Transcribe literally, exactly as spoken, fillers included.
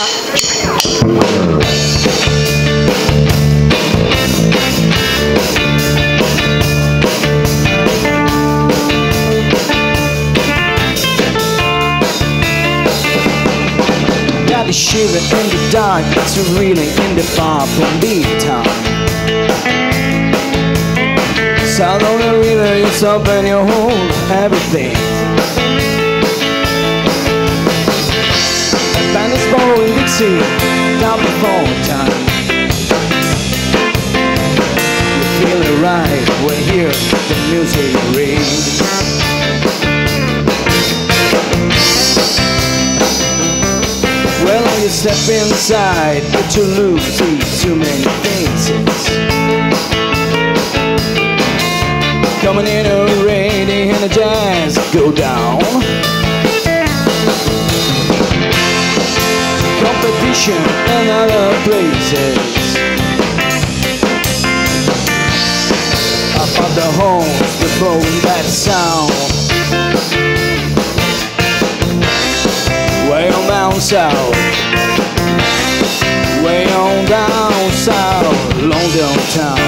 Got the shiver in the dark, it's really in the far from the town. South on the river, you stop and you hold everything. Bandits blowing Dixie, down the phone time. You feel it right when you hear the music ring. Well, when you step inside, but you lose see too many faces. Coming in a rain, they hear the jazz go down. Competition in other places. Up at the homes, the blowing that sound. Way on down south, way on down south, long downtown.